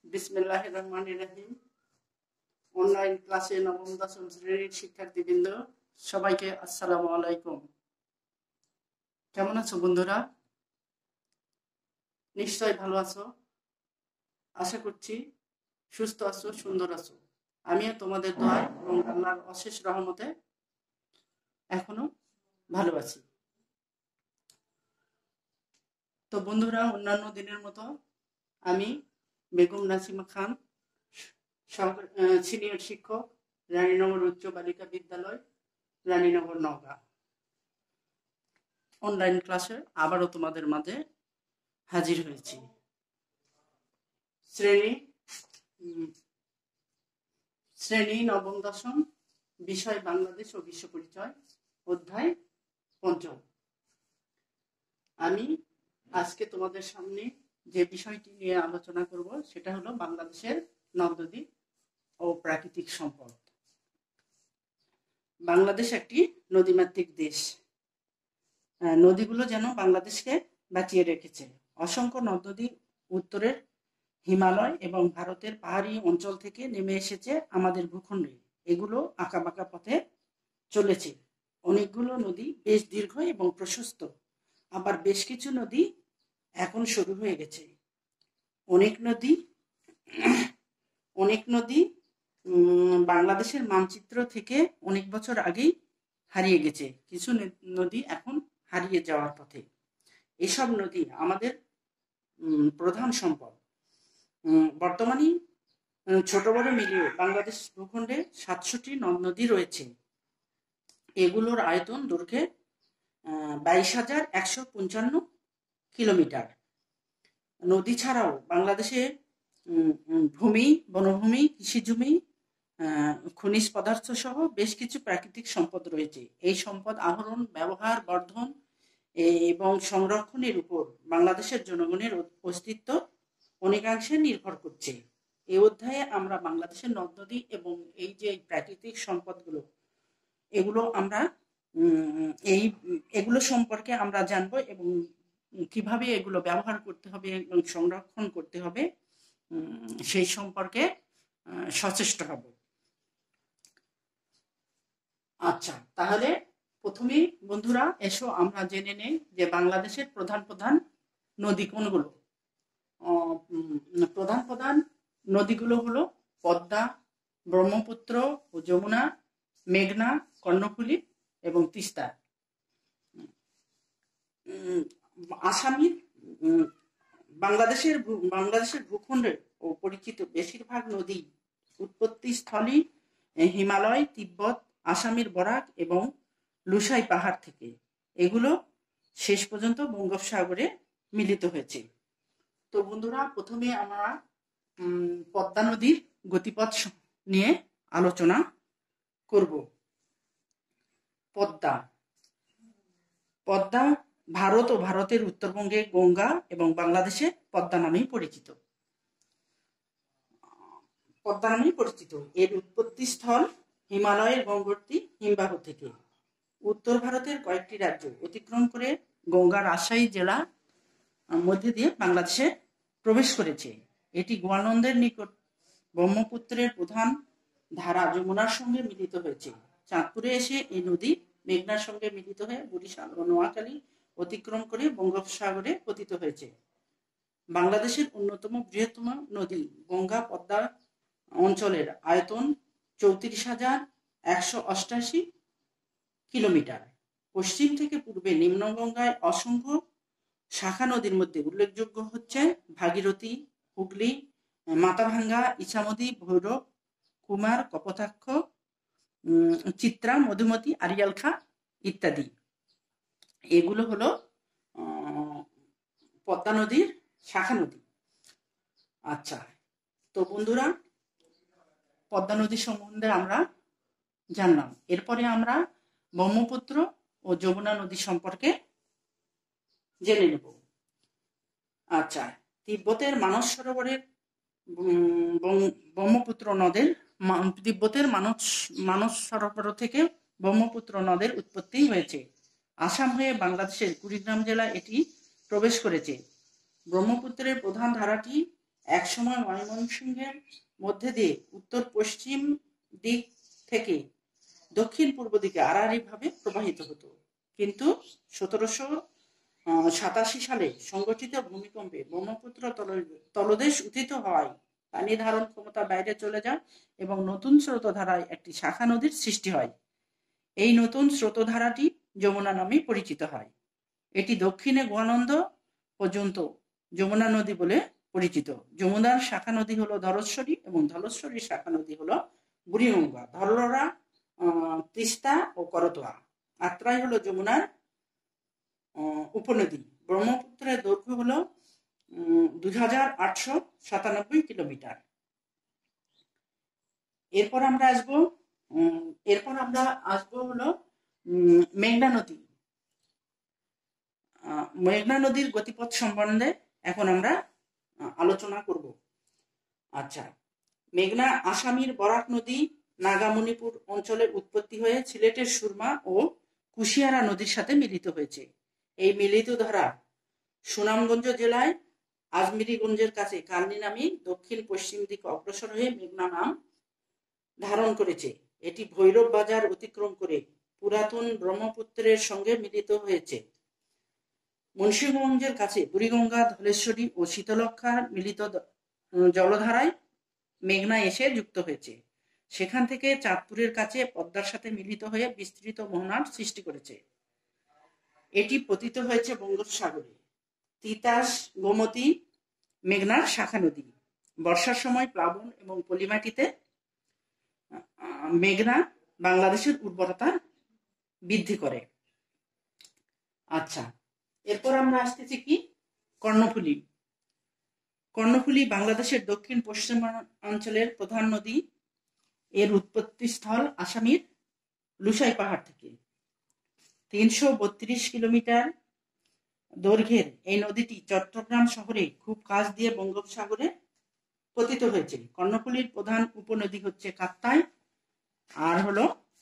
বিসমিল্লাহির রহমানির রহিম। অনলাইন ক্লাসে নবম দশম শ্রেণীর শিক্ষার্থীবৃন্দ, সবাইকে আসসালামু আলাইকুম। কেমন আছো বন্ধুরা? নিশ্চয় ভালো আছো। আশা করছি সুস্থ আছো, সুন্দর আছো। আমিও তোমাদের দোয়ায় এবং আল্লাহর অশেষ রহমতে এখনো ভালো আছি। তো বন্ধুরা, অন্যান্য দিনের মতো আমি বেগম নাসিমা খান, সিনিয়র শিক্ষক, রানীনগর উচ্চ বালিকা বিদ্যালয়, রানীনগর, নওগাঁ, অনলাইন ক্লাসে আবারও তোমাদের মাঝে হাজির হয়েছি। শ্রেণী নবম দশম, বিষয় বাংলাদেশ ও বিশ্ব পরিচয়, অধ্যায় পঞ্চম। আমি আজকে তোমাদের সামনে যে বিষয়টি নিয়ে আলোচনা করব সেটা হলো বাংলাদেশের নদ নদী ও প্রাকৃতিক সম্পদ। বাংলাদেশ একটি নদীমাতৃক দেশ। নদীগুলো যেন বাংলাদেশকে বাঁচিয়ে রেখেছে। অসংখ্য নদ নদী উত্তরের হিমালয় এবং ভারতের পাহাড়ি অঞ্চল থেকে নেমে এসেছে আমাদের ভূখণ্ডে। এগুলো আঁকাবাঁকা পথে চলেছে। অনেকগুলো নদী বেশ দীর্ঘ এবং প্রশস্ত, আবার বেশ কিছু নদী এখন শুরু হয়ে গেছে। অনেক নদী বাংলাদেশের মানচিত্র থেকে অনেক বছর আগেই হারিয়ে গেছে। কিছু নদী এখন হারিয়ে যাওয়ার পথে। এসব নদী আমাদের প্রধান সম্পদ। বর্তমানে ছোট বড় মিলিয়ে বাংলাদেশ ভূখণ্ডে 700টি নদ নদী রয়েছে। এগুলোর আয়তন দৈর্ঘ্যে 22,155 কিলোমিটার। নদী ছাড়াও বাংলাদেশে ভূমি, বনভূমি, কৃষিজমি, খনিজ পদার্থ সহ বেশ কিছু প্রাকৃতিক সম্পদ রয়েছে। এই সম্পদ আহরণ, ব্যবহার, বর্ধন এবং সংরক্ষণের উপর বাংলাদেশের জনগণের অস্তিত্ব অনেকাংশে নির্ভর করছে। এই অধ্যায়ে আমরা বাংলাদেশের নদ নদী এবং এই যে প্রাকৃতিক সম্পদগুলো, এগুলো সম্পর্কে আমরা জানবো এবং কিভাবে এগুলো ব্যবহার করতে হবে এবং সংরক্ষণ করতে হবে সেই সম্পর্কে সচেষ্ট হব। আচ্ছা, তাহলে প্রথমেই বন্ধুরা এসো আমরা জেনে নেই যে বাংলাদেশের প্রধান প্রধান নদী কোনগুলো। প্রধান প্রধান নদীগুলো হলো পদ্মা, ব্রহ্মপুত্র ও যমুনা, মেঘনা, কর্ণফুলী এবং তিস্তা। বাংলাদেশের ভূখণ্ডে ও পরিচিত বেশিরভাগ নদী উৎপত্তিস্থলই হিমালয়, তিব্বত, আসামের বরাক এবং লুসাই পাহাড় থেকে। এগুলো শেষ পর্যন্ত বঙ্গোপসাগরে মিলিত হয়েছে। তো বন্ধুরা, প্রথমে আমরা পদ্মা নদীর গতিপথ নিয়ে আলোচনা করব। পদ্মা ভারত ও ভারতের উত্তরবঙ্গে গঙ্গা এবং বাংলাদেশে পদ্মা নামেই পরিচিত। এর উৎপত্তি স্থল হিমালয়ের গঙ্গোত্রী হিমবাহ থেকে। উত্তর ভারতের কয়েকটি রাজ্য অতিক্রম করে গঙ্গা রাজশাহী জেলা মধ্যে দিয়ে বাংলাদেশে প্রবেশ করেছে। এটি গোয়ালন্দের নিকট ব্রহ্মপুত্রের প্রধান ধারা যমুনার সঙ্গে মিলিত হয়েছে। চাঁদপুরে এসে এই নদী মেঘনার সঙ্গে মিলিত হয়ে বরিশাল ও নোয়াখালী অতিক্রম করে বঙ্গোপসাগরে পতিত হয়েছে। বাংলাদেশের অন্যতম বৃহত্তম নদী গঙ্গা পদ্মা অঞ্চলের আয়তন 34,188 কিলোমিটার। পশ্চিম থেকে পূর্বে নিম্নগঙ্গায় অসংখ্য শাখা নদীর মধ্যে উল্লেখযোগ্য হচ্ছে ভাগীরথী, হুগলি, মাথাভাঙ্গা, ইছামতি, ভৈরব, কুমার, কপোতাক্ষ, চিত্রা, মধুমতি, আরিয়ালখা ইত্যাদি। এগুলো হলো পদ্মা নদীর শাখা নদী। আচ্ছা, তো বন্ধুরা, পদ্মা নদী সম্বন্ধে আমরা জানলাম। এরপরে আমরা ব্রহ্মপুত্র ও যমুনা নদী সম্পর্কে জেনে নেব। আচ্ছা, তিব্বতের মানস সরোবরের মানস সরোবর থেকে ব্রহ্মপুত্র নদের উৎপত্তি হয়েছে। আসাম হয়ে বাংলাদেশের কুড়িগ্রাম জেলা এটি প্রবেশ করেছে। ব্রহ্মপুত্রের প্রধান ধারাটি একসময় ময়মনসিংহের মধ্যে দিয়ে উত্তর পশ্চিম দিক থেকে দক্ষিণ পূর্ব দিকে আড়াআড়ি ভাবে প্রবাহিত হতো, কিন্তু 1787 সালে সংঘটিত ভূমিকম্পে ব্রহ্মপুত্র তলদেশ উত্থিত হওয়ায় পানি ধারণ ক্ষমতা বাইরে চলে যায় এবং নতুন স্রোতধারায় একটি শাখা নদীর সৃষ্টি হয়। এই নতুন স্রোতধারাটি যমুনা নামে পরিচিত হয়। এটি দক্ষিণে গোয়ানন্দ পর্যন্ত যমুনা নদী বলে পরিচিত। যমুনার শাখা নদী হলো ধলেশ্বরী এবং ধলেশ্বরীর শাখা নদী হলো বুড়িগঙ্গা। ধরলরা, তিস্তা ও করতোয়া। আত্রাই হলো যমুনার উপনদী। ব্রহ্মপুত্রের দৈর্ঘ্য হলো 2897 কিলোমিটার। এরপর আমরা আসবো হলো মেঘনা নদী। মেঘনা নদীর গতিপথ সম্বন্ধে এখন আমরা আলোচনা করব। আচ্ছা, মেঘনা আসামের বরাক নদী নাগামণিপুর অঞ্চলে উৎপত্তি হয়ে সিলেটের সুরমা ও কুশিয়ারা নদীর সাথে মিলিত হয়েছে। এই মিলিত ধারা সুনামগঞ্জ জেলায় আজমিরিগঞ্জের কাছে কান্দি নামে দক্ষিণ পশ্চিম দিকে অগ্রসর হয়ে মেঘনা নাম ধারণ করেছে। এটি ভৈরব বাজার অতিক্রম করে পুরাতন ব্রহ্মপুত্রের সঙ্গে মিলিত হয়েছে। মুন্সিগঞ্জের কাছে বুড়িগঙ্গা, ধলেশ্বরী ও শীতলক্ষার মিলিত জলধারায় মেঘনা এসে যুক্ত হয়েছে। সেখান থেকে চাঁদপুরের কাছে পদ্মার সাথে মিলিত হয়ে বিস্তৃত মোহনার সৃষ্টি করেছে। এটি পতিত হয়েছে বঙ্গোপসাগরে। তিতাস, গোমতী মেঘনার শাখা নদী। বর্ষার সময় প্লাবন এবং পলিমাটিতে মেঘনা বাংলাদেশের উর্বরতা বৃদ্ধি করে। আচ্ছা, এরপর আমরা আসতেছি কি কর্ণফুলী। কর্ণফুলী বাংলাদেশের দক্ষিণ পশ্চিমাঞ্চলের প্রধান নদী। এর উৎপত্তি স্থল আসামের লুসাই পাহাড় থেকে। 332 কিলোমিটার দৈর্ঘ্যের এই নদীটি চট্টগ্রাম শহরে খুব কাছ দিয়ে বঙ্গোপসাগরে পতিত হয়েছে। কর্ণফুলীর প্রধান উপনদী হচ্ছে কাপ্তাই, আর হলো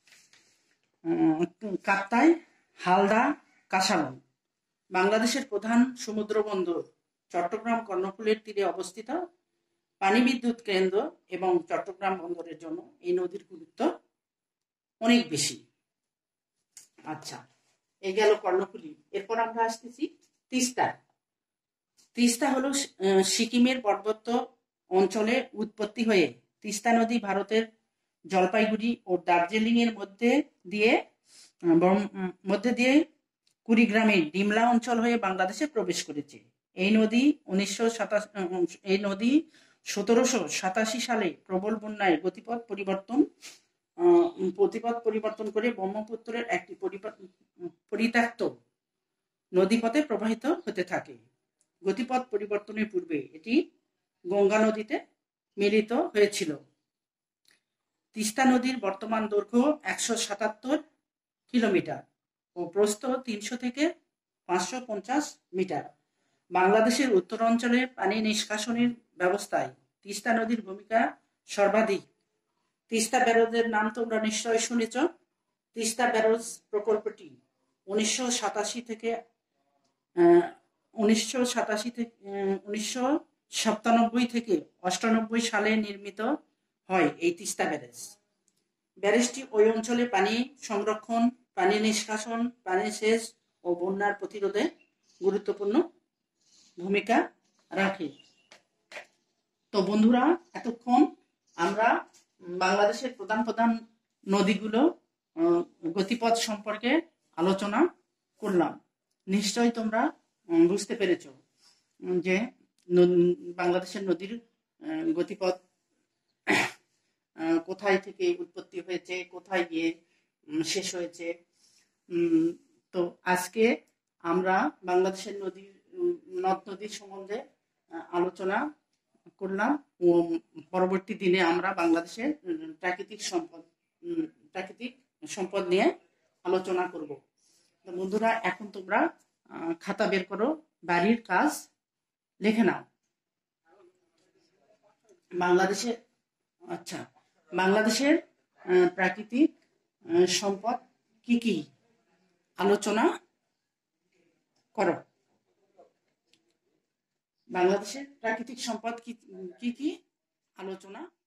কাপ্তাই, হালদা, কাসালং। বাংলাদেশের প্রধান সমুদ্র বন্দর চট্টগ্রাম কর্ণফুলীর তীরে অবস্থিত। পানি বিদ্যুৎ কেন্দ্র এবং চট্টগ্রাম বন্দরের জন্য এই নদীর গুরুত্ব অনেক বেশি। আচ্ছা, এই গেল কর্ণফুলী। এরপর আমরা আসতেছি তিস্তা। তিস্তা হলো সিকিমের পার্বত্য অঞ্চলে উৎপত্তি হয়ে তিস্তা নদী ভারতের জলপাইগুড়ি ও দার্জিলিং এর মধ্যে দিয়ে কুড়িগ্রামের ডিমলা অঞ্চল হয়ে বাংলাদেশে প্রবেশ করেছে। এই নদী 1787 সালে প্রবল বন্যায় গতিপথ পরিবর্তন করে ব্রহ্মপুত্রের একটি পরিত্যক্ত নদীপথে প্রবাহিত হতে থাকে। গতিপথ পরিবর্তনের পূর্বে এটি গঙ্গা নদীতে মিলিত হয়েছিল। তিস্তা নদীর বর্তমান দৈর্ঘ্য 177 কিলোমিটার ও প্রস্থ 300 থেকে 550 মিটার। বাংলাদেশের উত্তরাঞ্চলে পানি নিষ্কাশনের ব্যবস্থায় তিস্তা নদীর ভূমিকা সর্বাধিক। তিস্তা ব্যারেজের নাম তোমরা নিশ্চয় শুনেছ। তিস্তা ব্যারেজ প্রকল্পটি 1987 থেকে 1997 সালে নির্মিত হয় এই তিস্তা ব্যারেজ। ব্যারেজটি ওই অঞ্চলে পানি সংরক্ষণ, পানি নিষ্কাশন, পানি সেচ ও বন্যার প্রতিরোধে গুরুত্বপূর্ণ ভূমিকা রাখে। তো বন্ধুরা, এতক্ষণ আমরা বাংলাদেশের প্রধান নদীগুলো গতিপথ সম্পর্কে আলোচনা করলাম। নিশ্চয়ই তোমরা বুঝতে পেরেছ যে বাংলাদেশের নদীর গতিপথ কোথায় থেকে উৎপত্তি হয়েছে, কোথায় গিয়ে শেষ হয়েছে। তো আজকে আমরা বাংলাদেশের নদ নদীর সম্বন্ধে আলোচনা করলাম। পরবর্তী দিনে আমরা বাংলাদেশের প্রাকৃতিক সম্পদ নিয়ে আলোচনা করব। বন্ধুরা, এখন তোমরা খাতা বের করো, বাড়ির কাজ লিখে নাও। বাংলাদেশের প্রাকৃতিক সম্পদ কি কি আলোচনা করো। বাংলাদেশের প্রাকৃতিক সম্পদ কি কি আলোচনা